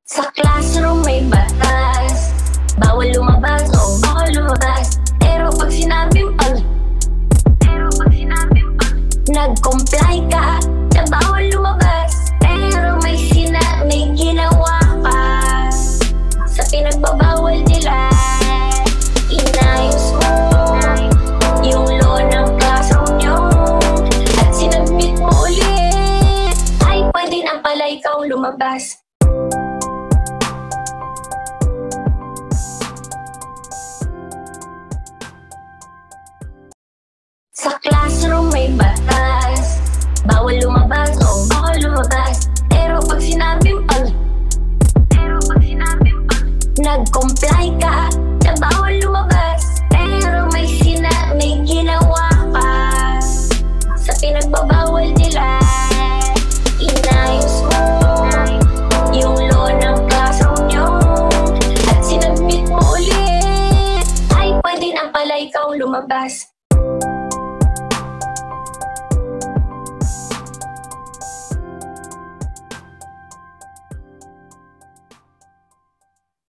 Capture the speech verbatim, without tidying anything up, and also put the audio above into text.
Sa classroom may batas, bawal lumabas o bawal lumabas. Pero pag sinabing pag Pero pag sinabing pag nag-comply ka na bawal lumabas, pero may sina may ginawa pa sa pinagbabawal nila. Inayos mo yung law ng classroom nyo at sinabit mo ulit, ay pwede na pala ikaw lumabas. Sa classroom may batas, bawal lumabas o bawal lumabas. Pero pag sinabing pag Pero pag sinabing pag nag-comply ka na bawal lumabas, pero may sina may ginawa pa sa pinagbabawal nila. Inayos mo yung law ng classroom nyo at sinabit mo ulit, ay pwede na pala ikaw lumabas.